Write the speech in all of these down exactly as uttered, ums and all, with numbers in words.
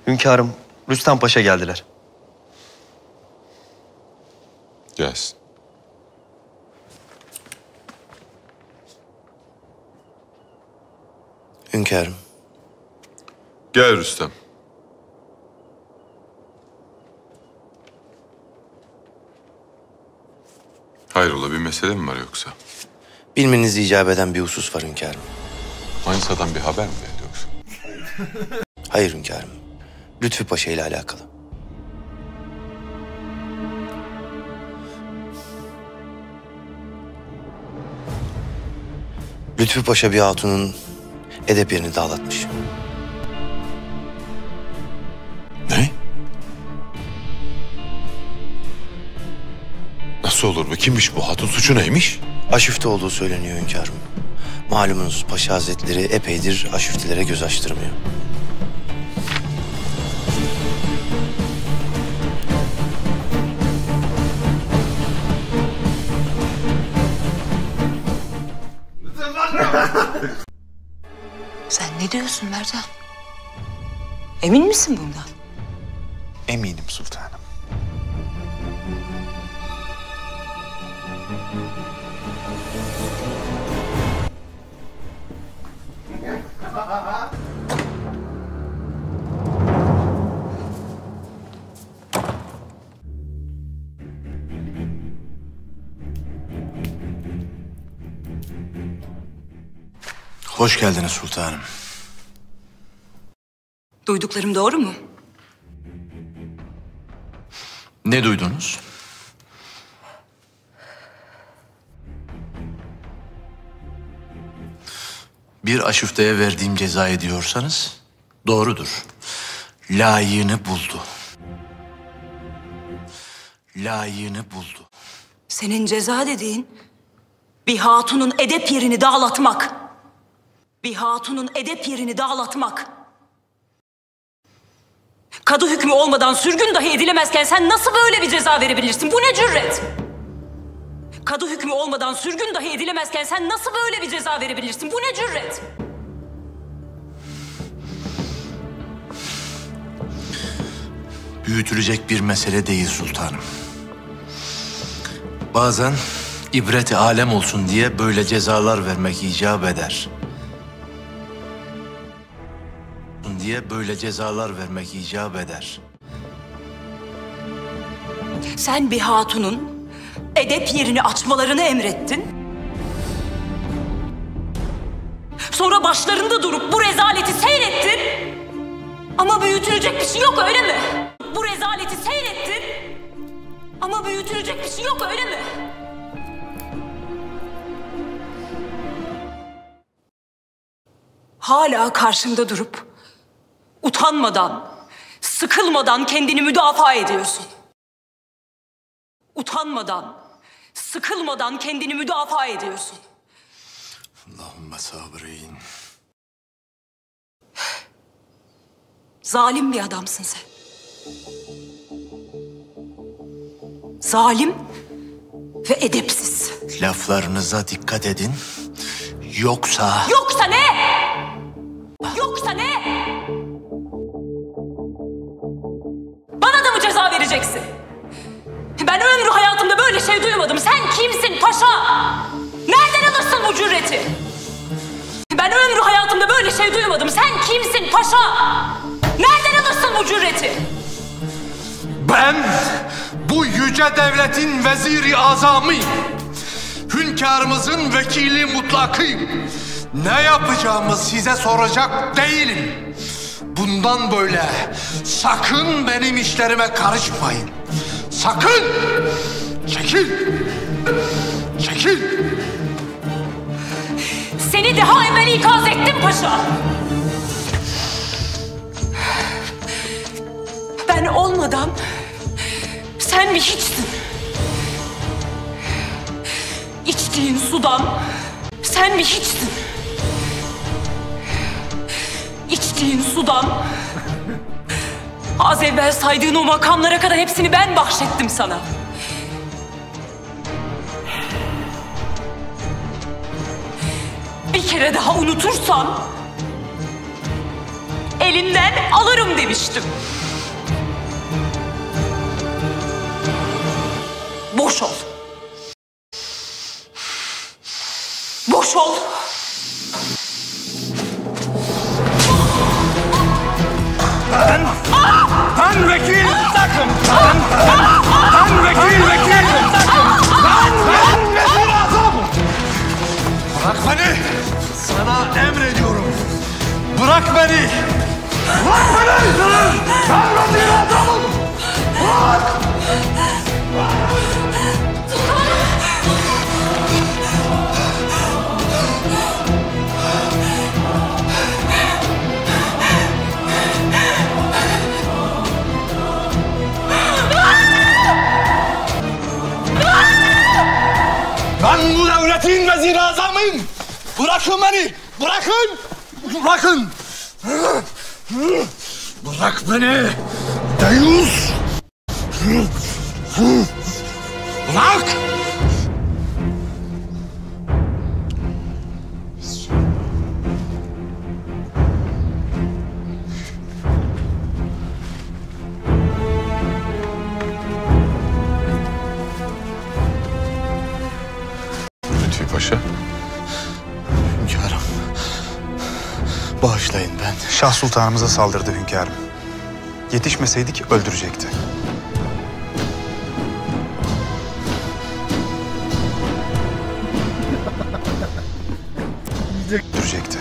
Hünkârım, Rüstem Paşa geldiler. Gelsin. Hünkârım. Gel Rüstem. Hayrola, bir mesele mi var yoksa? Bilmenizi icap eden bir husus var hünkârım. Manisa'dan bir haber mi geldi yoksa? Hayır hünkârım. Lütfü Paşa ile alakalı. Lütfü Paşa bir hatunun edep yerini dağlatmış. Ne? Nasıl olur bu? Kimmiş bu hatun? Suçu neymiş? Aşüfte olduğu söyleniyor hünkârım. Malumunuz Paşa Hazretleri epeydir aşüftelere göz açtırmıyor. Sen ne diyorsun Mercan? Emin misin bundan? Eminim sultanım. Hoş geldiniz sultanım. Duyduklarım doğru mu? Ne duydunuz? Bir aşüfteye verdiğim cezayı diyorsanız doğrudur. Layığını buldu. Layığını buldu. Senin ceza dediğin bir hatunun edep yerini dağlatmak. Bir hatunun edep yerini dağlatmak. Kadı hükmü olmadan sürgün dahi edilemezken sen nasıl böyle bir ceza verebilirsin? Bu ne cüret? Kadı hükmü olmadan sürgün dahi edilemezken sen nasıl böyle bir ceza verebilirsin? Bu ne cüret? Büyütülecek bir mesele değil sultanım. Bazen ibret-i alem olsun diye böyle cezalar vermek icap eder. diye böyle cezalar vermek icap eder. Sen bir hatunun edep yerini açmalarını emrettin. Sonra başlarında durup bu rezaleti seyrettin. Ama büyütülecek bir şey yok, öyle mi? Bu rezaleti seyrettin. Ama büyütülecek bir şey yok, öyle mi? Hala karşımda durup utanmadan, sıkılmadan kendini müdafaa ediyorsun. Utanmadan, sıkılmadan kendini müdafaa ediyorsun. Allahümme sabreyn. Zalim bir adamsın sen. Zalim ve edepsiz. Laflarınıza dikkat edin. Yoksa... Yoksa ne? Yoksa ne? Bana da mı ceza vereceksin? Ben ömrü hayatımda böyle şey duymadım. Sen kimsin paşa? Nereden alırsın bu cüreti? Ben ömrü hayatımda böyle şey duymadım. Sen kimsin paşa? Nereden alırsın bu cüreti? Ben bu yüce devletin veziri azamıyım. Hünkârımızın vekili mutlakıyım. Ne yapacağımı size soracak değilim. Bundan böyle sakın benim işlerime karışmayın. Sakın! Çekil! Çekil! Seni daha evvel ikaz ettim paşa. Ben olmadan sen bir hiçsin. İçtiğin sudan sen bir hiçsin. İçtiğin sudan az evvel saydığın o makamlara kadar hepsini ben bahşettim sana. Bir kere daha unutursan elinden alırım demiştim. Boş ol. Boş ol. Ben, ben vekil takım. Ben, ben, ben vekil vekil takım. Ben, ben vekil adamım. Bırak beni. Sana emrediyorum. Bırak beni. Bırak beni. Ben vekil adamım. Bırak. Ben bu devletin vezir-i azamıyım. Bırakın beni. Bırakın. Bırakın. Bırak beni. Deyyus. Bırak. Lütfi Paşa. Hünkârım. Bağışlayın ben. Şah Sultanımıza saldırdı hünkârım. Yetişmeseydik öldürecekti. Öldürecekti.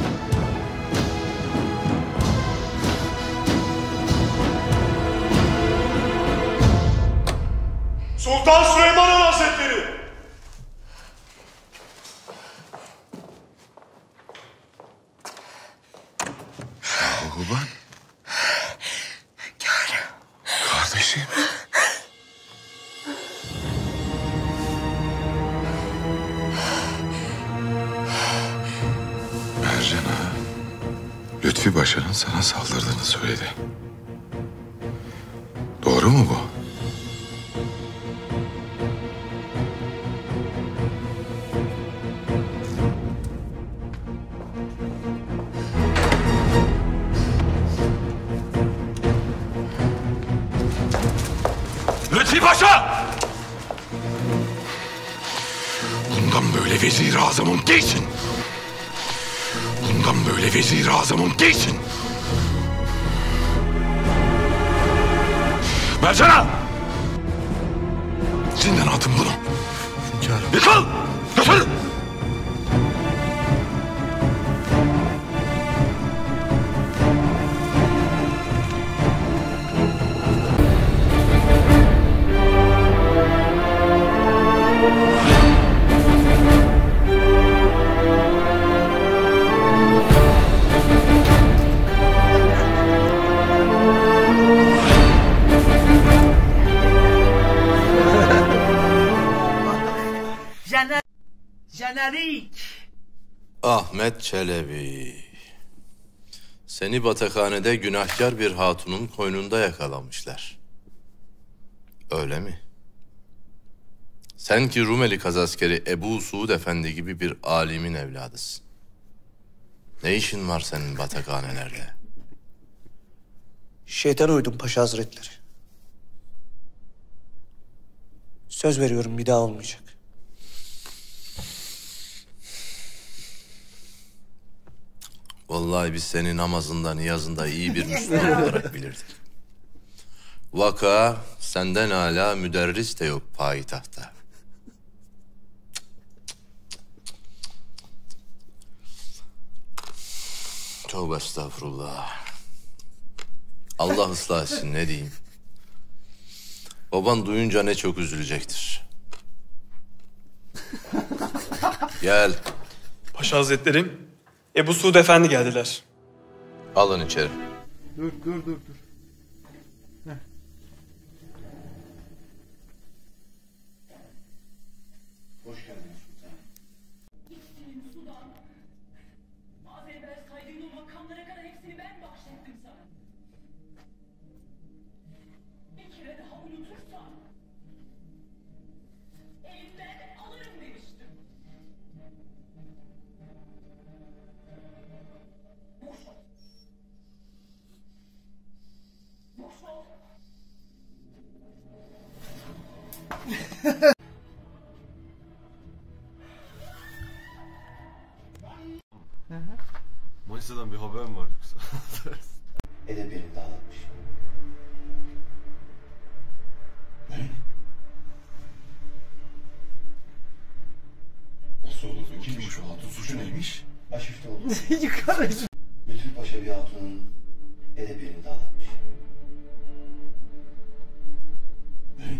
Sultan Süleyman Han Hazretleri. Oğlan. Kardeşim. Mercan Ağa, Lütfi Paşa'nın sana saldırdığını söyledi. Doğru mu bu? Lütfi Paşa! Bundan böyle vezir-i azamım değilsin. Bundan böyle vezir-i azamım değilsin. Mercan'a! Zindana atın bunu. Hünkârım. Yıkıl! Götür! Jenerik. Ahmet Çelebi. Seni batakhanede günahkar bir hatunun koynunda yakalamışlar. Öyle mi? Sen ki Rumeli kazaskeri Ebu Suud Efendi gibi bir alimin evladısın. Ne işin var senin batakhanelerde? Şeytan uydum Paşa Hazretleri. Söz veriyorum bir daha olmayacak. Vallahi biz seni namazında, niyazında iyi bir Müslüman olarak bilirdik. Vaka senden hala müderris de yok payitahta. Tövbe estağfurullah. Allah ıslah etsin, ne diyeyim. Baban duyunca ne çok üzülecektir. Gel. Paşa Hazretlerim, Ebu Suud Efendi geldiler. Alın içeri. Dur dur dur dur. Heh. Hoş geldiniz sultanım. Gitsin sudan. Az evvel saydığım o makamlara kadar hepsini ben bahşettim sana. Bir kere daha unutursan elimden alırım demiştim. Boş ol. Manisa'dan bir haber mi var yoksa? Edep yerinde ağlatmış. Ne? Nasıl olur? Kimmiş o hatun? Suçu neymiş? Aşifte oldu. Lütfü Paşa bir hatunun edep yerinde ağlatmış. Ne?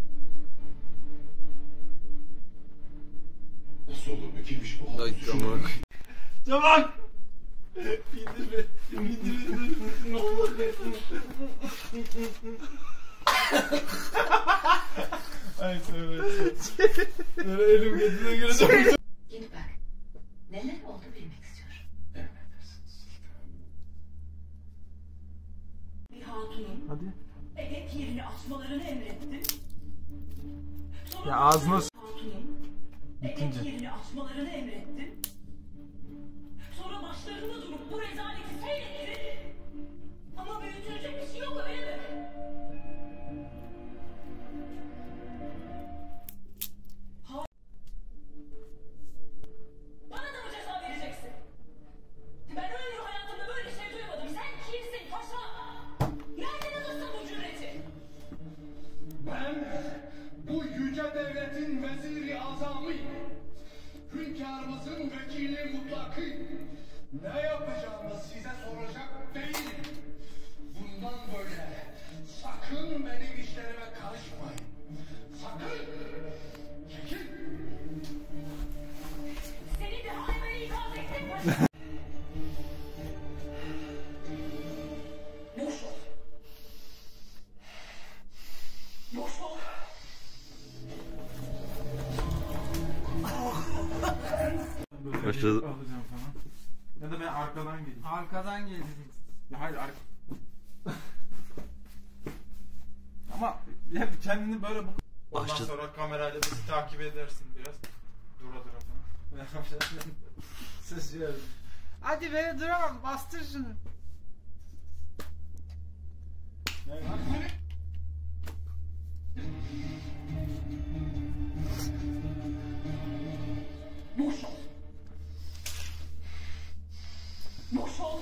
Nasıl olur? Kimmiş bu hatun? Suçu neymiş? Çabuk! İndir beni. İndir beni. Ay söyle. Böyle elim gözüne girecek. Git bak. Neler oldu bilmek istiyorum. Emredersiniz. Bir hatunun Hadi. edep yerini açmalarını emrettin. Sonra Ya ağzına s- hatunun bitince. edep yerini açmalarını emrettin. Sonra başlarında durup bu rezaleti seyrettin. Ama büyütülecek bir şey yok öyle mi? Bana da mı ceza vereceksin? Ben ömrü hayatımda böyle şey duymadım. Sen kimsin paşa? Nereden alırsın bu cüreti? Ben bu yüce devletin veziri azamıyım. Hünkârımızın vekili mutlakıyım. Ne yapacağımı size soracak değilim. Bundan böyle sakın benim işlerime karışmayın. Sakın! Çekil! Seni de hayveri ikaz ettim paşa. Boş ol. Boş ol. Başladı. Alacağım falan. Ya da ben arkadan geleyim. Arkadan geleceksin. Ya hayır arka. Ama hep kendini böyle bu. Ondan Başladı. sonra kamerayla bizi takip edersin biraz. Dura dura falan. Ses ver. Hadi be duramam. Bastır şunu. Boş ol. Boş ol.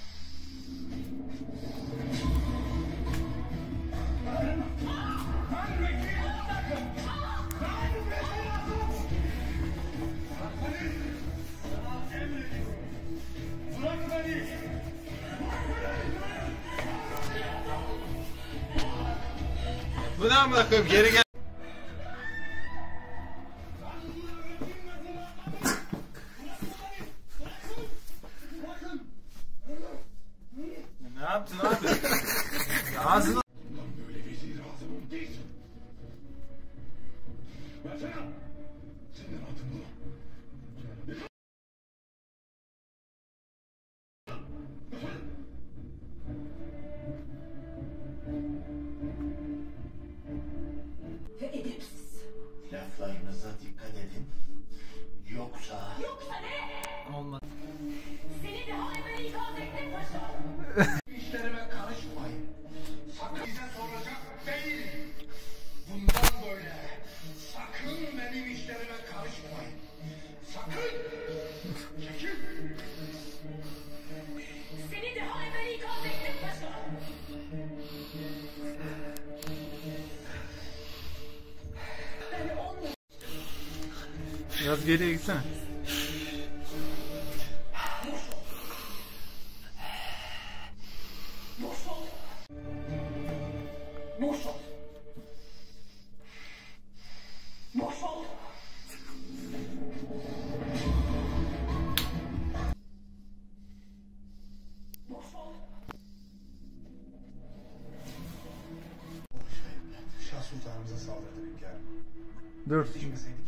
Bırak beni! Bu ne amına koyayım geri gel. Ne yaptın abi? Ağzını Bundan böyle vezir azamın değilsin. Versene. Senin adın bu. Ve edepsiz. Laflarınıza dikkat edin. Yoksa... Yoksa ne? olmadı. Seni de hayveri ikaz ettim paşa. İşlerime karışmayın. Sakın size soracak değilim. Bundan böyle sakın benim işlerime karışmayın. Sakın! Çekil! Seni de hayveri ikaz ettim paşa. Ben olmuyorum. Biraz geriye gitsene. Boş ol. Boş ol. Boş ol. Boş ol. Şah Sultanımıza saldırdı hünkârım. Dur. Yetişmeseydik